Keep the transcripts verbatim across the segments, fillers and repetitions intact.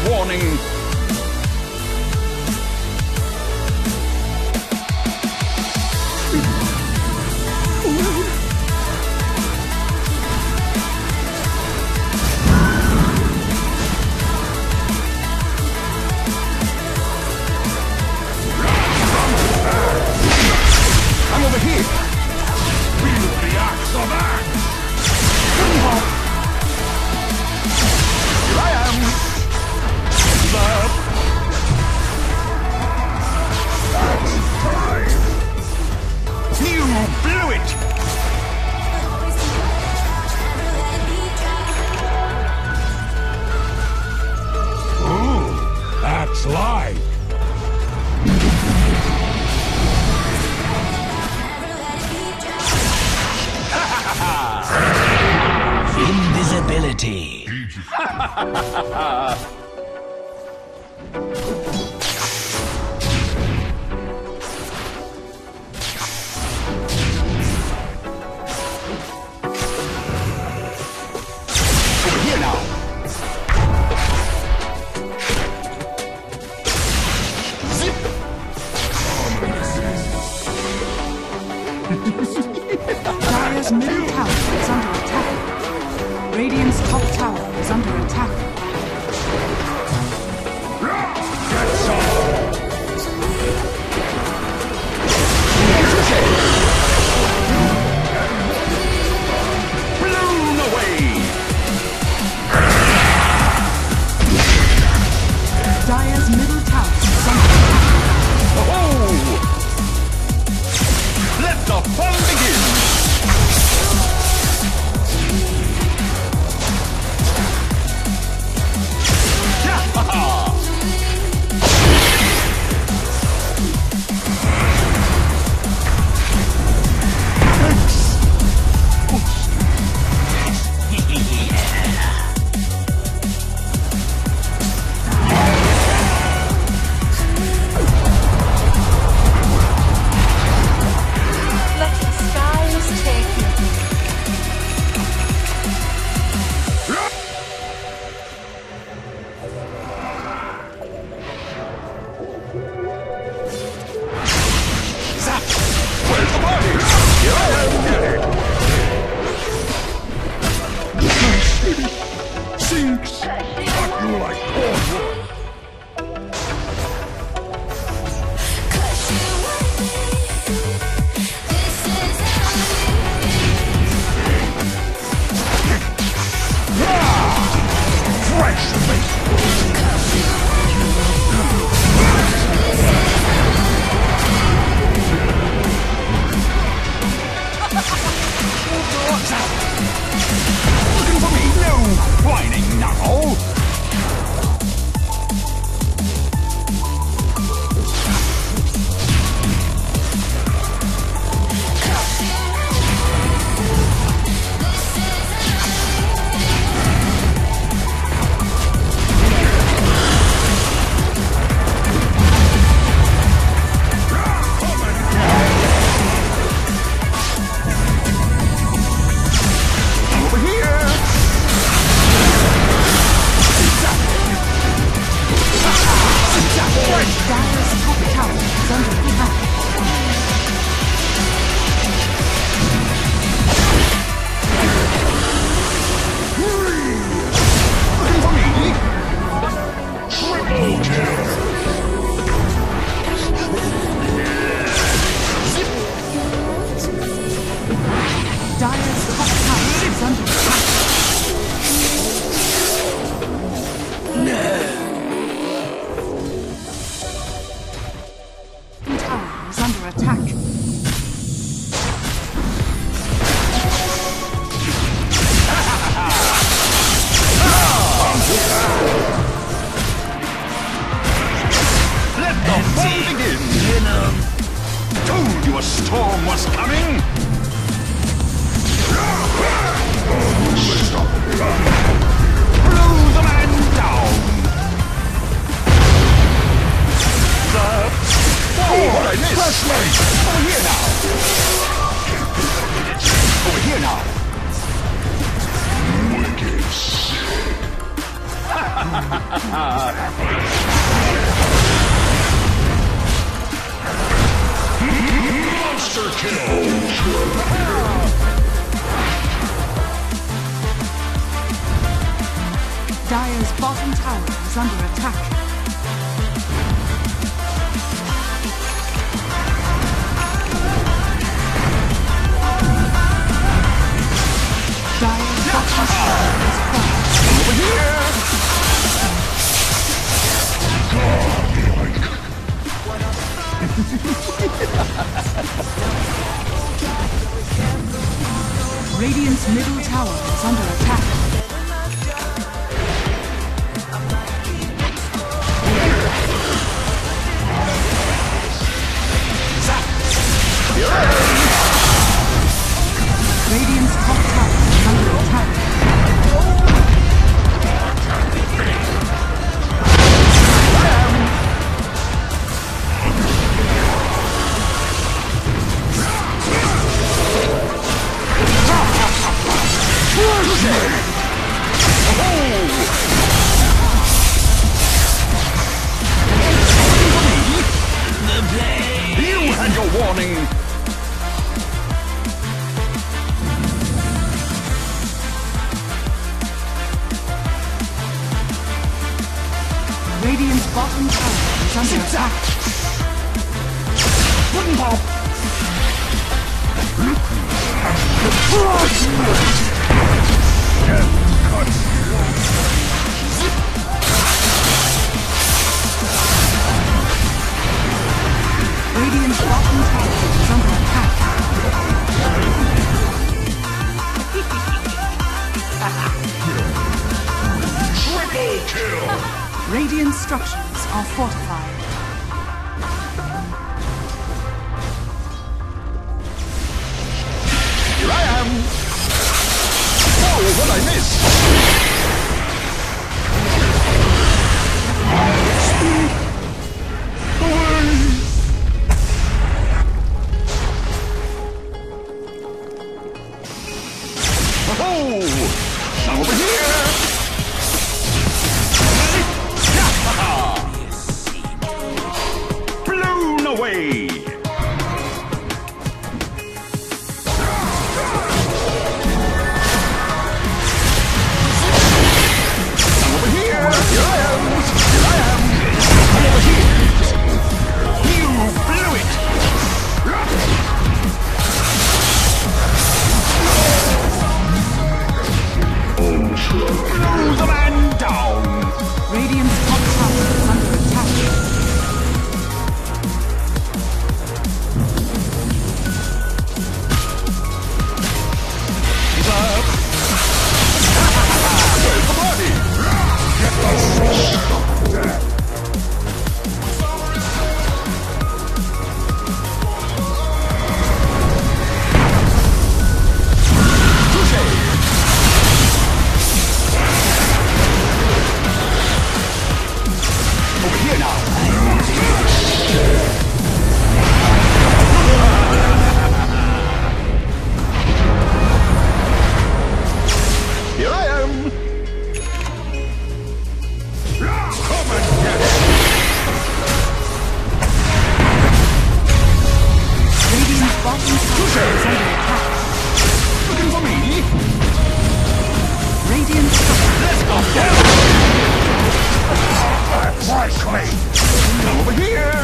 warning. I'm over here. Wield the axe of axe. Here I am. That's time. You blew it. Ooh, that's live. Invisibility. Over here now. Zip. Dire's middle tower is under attack. Radiant's top tower is under attack. Get some. Blown away. Dire's middle tower is under attack. Oh! Let the fun begin. Looking for me? No whining now. storm was coming? Blow the man down! The... Oh, what I missed! Flashlight! Over here now! Over here now! Wicked sick! Monster kill! Dire's bottom tower is under attack. Dire's bottom tower is crushed. Over here! Radiant's middle tower is under attack. Radiant's top tower is under attack. You had your warning! Radiant's bottom tower is under attack. Wooden pop! Radiant's bottom tower is under attack. Triple kill! Radiant structures are fortified. Here I am! Oh, what I missed! Speed! Away! Oh! Now over here! Blown away! Over here! Here I am! Here I am! I'm over here! You blew it! Blow the man down! Radiant's top tower is under attack. He's up! Where's the party? Get the over here now! Here I am! Come and get it! Radiant's bottom tower is under attack. Looking for me? Radiant structures Let's go! That's my claim! Come over here!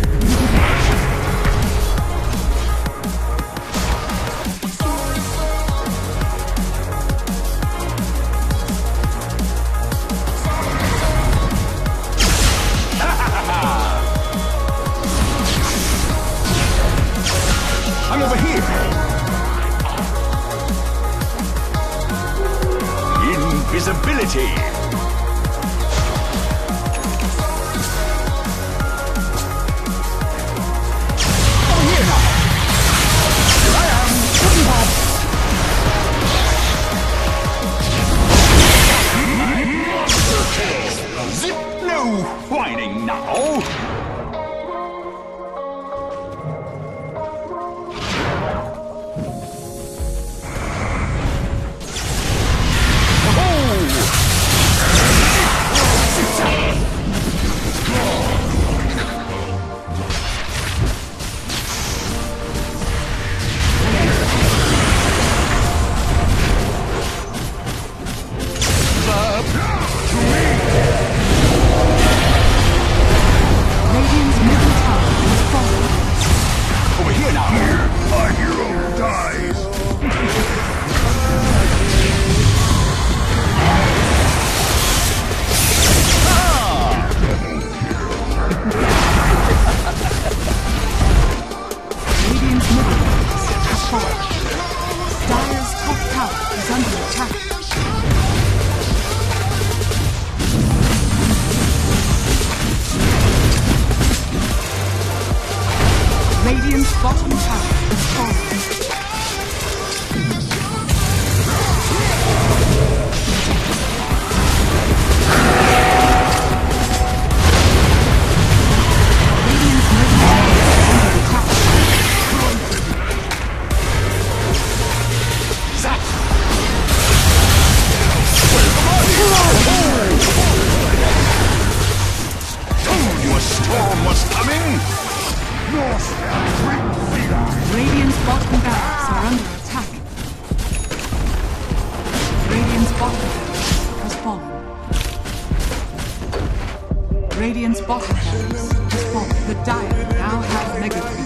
I'm over here! Invisibility! Over here now! Here I am! Wooden pop! Monster kill! Zip! No whining now! Oh! bottom tower has fallen. Radiant's middle tower is under attack. Told you a storm was coming! Radiant's bottom barracks are under attack. Radiant's bottom barracks has fallen. Radiant's bottom barracks has fallen. The Dire now have Mega Creep.